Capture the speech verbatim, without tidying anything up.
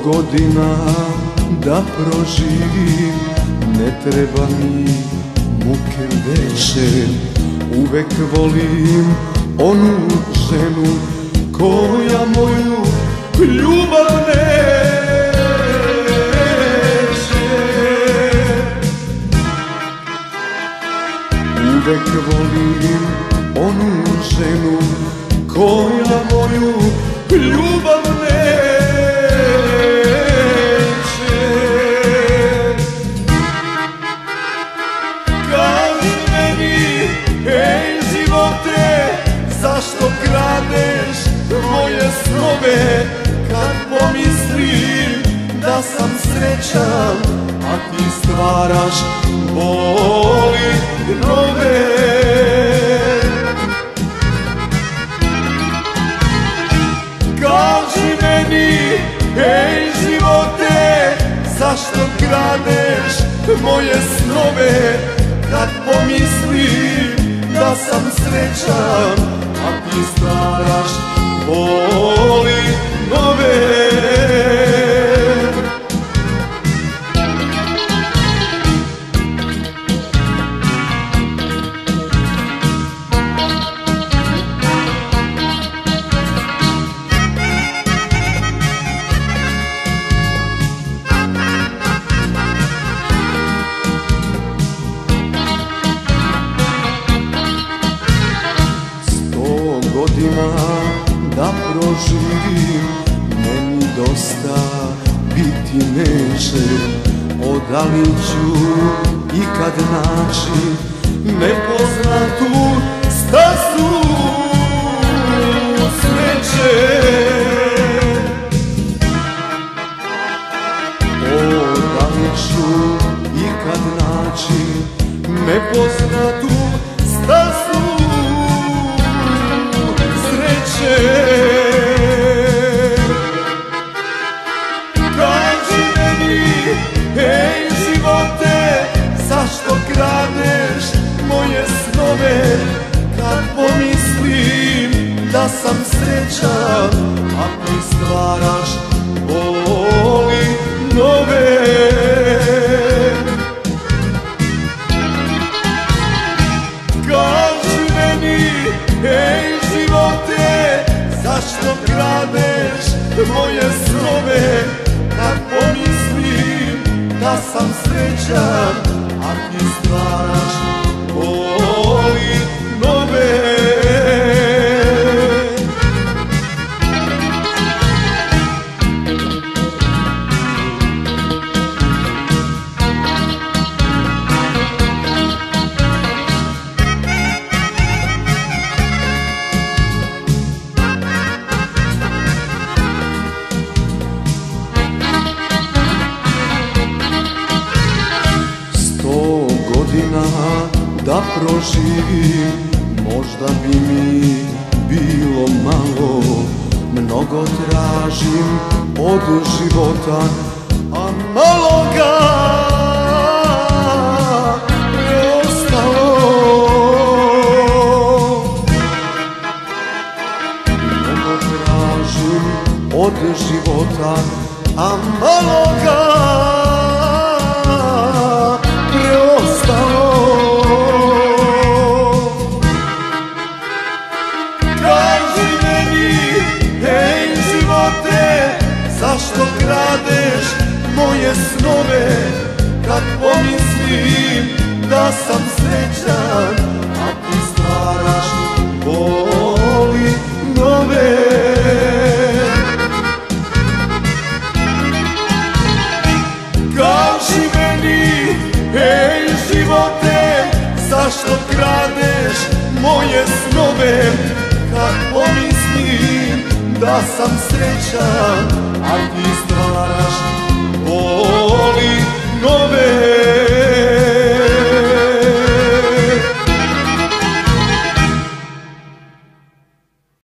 godina da proživim, ne treba mi muke veće. Uvek volim onu ženu koja moju ljubav neće. Uvek volim onu ženu koja moju ljubav neće. Kaži meni, ej živote, zašto kradeš moje snove? Kad pomislim da sam srećan, a ti stvaraš boli nove. Kaži meni, ej živote, zašto kradeš moje snove? Kad pomislim da sam srećan, a ti stvaraš boli nove. Godina da proživim, meni dosta biti neće. Odali ću ikad naći nepoznatu stazu sreće. Odali ću ikad naći nepoznatu stazu. Kaži meni, ej živote, zašto kradeš moje snove? Kad pomislim da sam srećan, a ti stvaraš boli nove. Kaži meni, ej živote, zašto kradeš moje snove? Kad pomislim da sam srećan, a ti stvaraš boli nove. Da proživim, možda bi mi bilo malo. Mnogo tražim od života, a malo ga je ostalo. Mnogo tražim od života, a malo ga je ostalo. Zašto kradeš moje snove? Kad pomislim da sam srećan, a ti stvaraš boli nove. Kaži meni, ej živote, zašto kradeš moje snove? Kad pomislim da sam srećan, a ti stvaraš boli nove.